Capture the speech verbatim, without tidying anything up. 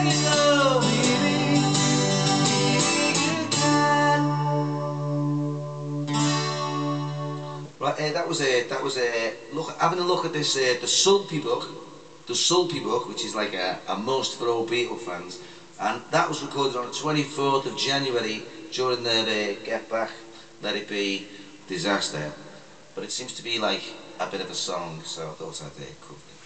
you go, maybe, maybe you can. Right, uh, that was a that was a look. Having a look at this, uh, the Sulpy book, the Sulpy book, which is like a, a must for all Beatle fans, and that was recorded on the twenty-fourth of January during their uh, Get Back, Let It Be disaster. But it seems to be like a bit of a song, so I thought I'd uh, cover it.